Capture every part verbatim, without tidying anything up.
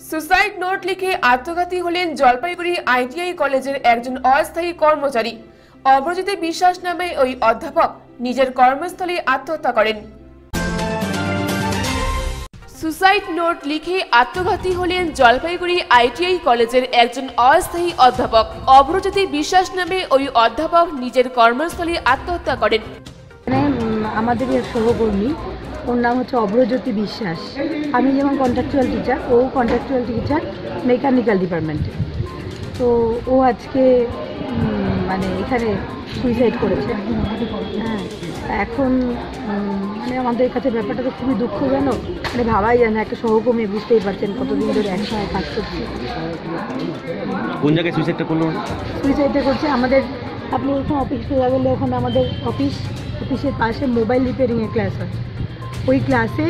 Suicide note লিখে আত্মঘাতী হলেন জলপাইগুড়ি আইটিআই কলেজের একজন অস্থায়ী কর্মচারী। অভ্রজ্যোতি বিশ্বাস নামে ওই অধ্যাপক নিজের কর্মস্থলে আত্মহত্যা করেন। সুসাইড নোট লিখে আত্মঘাতী হলেন জলপাইগুড়ি আইটিআই কলেজের একজন অস্থায়ী অধ্যাপক। অভ্রজ্যোতি বিশ্বাস নামে ওই অধ্যাপক নিজের কর্মস্থলে আত্মহত্যা করেন। আমাদের সহকর্মী, ওর নাম হচ্ছে অভ্রজ্যোতি বিশ্বাস। আমি যেমন কন্ট্রাকচুয়াল টিচার, ও কন্ট্রাকচুয়াল টিচার মেকানিক্যাল ডিপার্টমেন্টে। তো ও আজকে মানে এখানে সুইসাইড করেছে। হ্যাঁ, এখন মানে আমাদের কাছে ব্যাপারটা তো খুবই দুঃখজনক। মানে ভাবাই যায় না, একটা সহকর্মী, বুঝতেই পারছেন কতদিন ধরে একসঙ্গে কাজ করছে। কোন জায়গায় সুইসাইডটা করলো? সুইসাইডটা করছে আমাদের, আপনি এখানে অফিস খোলা গেলে ওখানে আমাদের অফিস অফিসের পাশে মোবাইল রিপেয়ারিংয়ের ক্লাস হয়। ওই ক্লাসে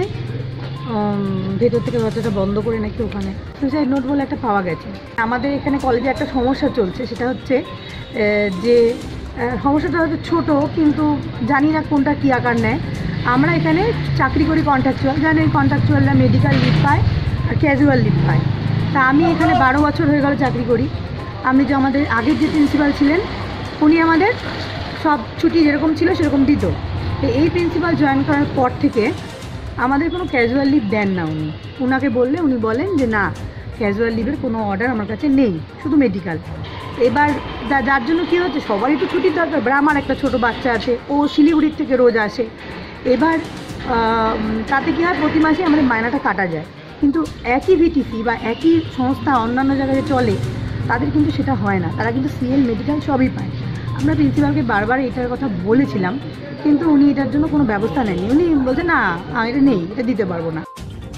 ভেতর থেকে দরজাটা বন্ধ করে নাকি ওখানে সুইসাইড নোট বলে একটা পাওয়া গেছে। আমাদের এখানে কলেজে একটা সমস্যা চলছে, সেটা হচ্ছে যে সমস্যাটা হয়তো ছোটো, কিন্তু জানি না কোনটা কী আকার নেয়। আমরা এখানে চাকরি করি কন্ট্রাকচুয়াল, জানি কন্ট্রাকচুয়ালরা মেডিকেল লিভ পায় আর ক্যাজুয়াল লিভ পায়। তা আমি এখানে বারো বছর হয়ে গেল চাকরি করি। আমি যে আমাদের আগের যে প্রিন্সিপাল ছিলেন, উনি আমাদের সব ছুটি যেরকম ছিল সেরকম দিত। তো এই প্রিন্সিপাল জয়েন করার পর থেকে আমাদের কোনো ক্যাজুয়াল লিভ দেন না উনি। ওনাকে বললে উনি বলেন যে না, ক্যাজুয়াল লিভের কোনো অর্ডার আমার কাছে নেই, শুধু মেডিকেল। এবার যার জন্য কী হচ্ছে, সবারই তো ছুটির দরকার। এবার আমার একটা ছোটো বাচ্চা আছে, ও শিলিগুড়ির থেকে রোজ আসে। এবার তাতে কী হয়, প্রতি মাসে আমাদের মায়নাটা কাটা যায়। কিন্তু একই ভিটিসি বা একই সংস্থা অন্যান্য জায়গায় চলে, তাদের কিন্তু সেটা হয় না। তারা কিন্তু সিএল মেডিকেল সবই পায়। আমরা প্রিন্সিপালকে বারবার এটার কথা বলেছিলাম, কিন্তু উনি এটার জন্য কোনো ব্যবস্থা নেননি। উনি বলছে না, এটা নেই, এটা দিতে পারবো না।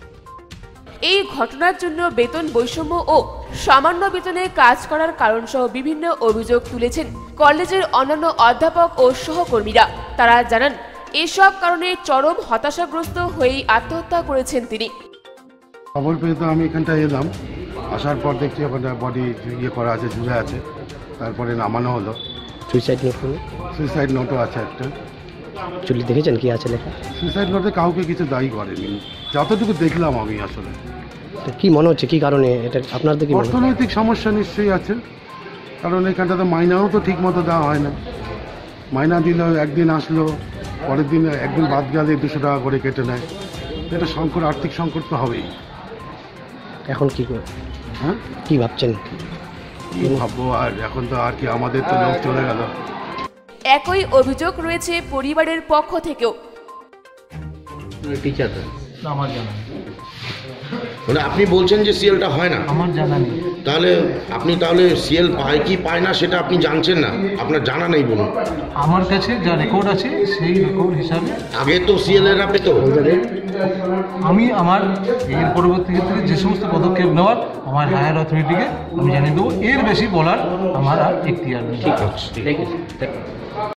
এই ঘটনার জন্য বেতন বৈষম্য ও সামান্য বেতনে কাজ করার কারণ সহ বিভিন্ন অভিযোগ তুলেছেন কলেজের অন্যান্য অধ্যাপক ও সহকর্মীরা। তারা জানান, এসব কারণে চরম হতাশাগ্রস্ত হয়েই আত্মহত্যা করেছেন তিনি। খবর পেয়ে তো আমি এখানটায় এলাম। আসার পর দেখছি ওখানটা বডি ইয়ে করা আছে, ঝুলে আছে। তারপরে নামানো হলো। সুইসাইড নোট হলো? সুইসাইড নোটও আছে একটা। চুলি দেখেছেন কি আছে লেখা? সুইসাইড নোটে কাউকে কিছু দায়ী করেনি, যতটুকু দেখলাম আমি। আসলে কি মনে হচ্ছে, কি কারণে এটা আপনাদের? কি অর্থনৈতিক সমস্যা নিশ্চয়ই আছে, কারণ এখানটাতে মাইনাও তো ঠিক মতো দেওয়া হয় না। মাইনা দিলেও একদিন আসলো, পরের দিন একদিন বাদ গেলে দুশো টাকা করে কেটে নেয়। এটা সংকট, আর্থিক সংকট তো হবেই। এখন কি করে, হ্যাঁ কি ভাবছেন? কি ভাববো আর, এখন তো আর কি, আমাদের তো লোক চলে গেল। একই অভিযোগ রয়েছে পরিবারের পক্ষ থেকেও। টিচার আমার জানা মানে আপনি বলছেন যে সিএলটা হয় না? আমার জানা নেই। তাহলে আপনি তাহলে সিএল পায় কি পায় না সেটা আপনি জানছেন না, আপনার জানা নেই বলুন। আমার কাছে যা রেকর্ড আছে সেই রেকর্ড হিসাবে আগে তো সিএল এর আপনি তো আমি আমার এর পরবর্তী ক্ষেত্রে যে সমস্ত পদক্ষেপ নেওয়ার আমার হায়ার অথরিটিকে আমি জানিয়ে দেবো। এর বেশি বলার আমার আর এখতিয়ার নেই। ঠিক আছে, ঠিক আছে।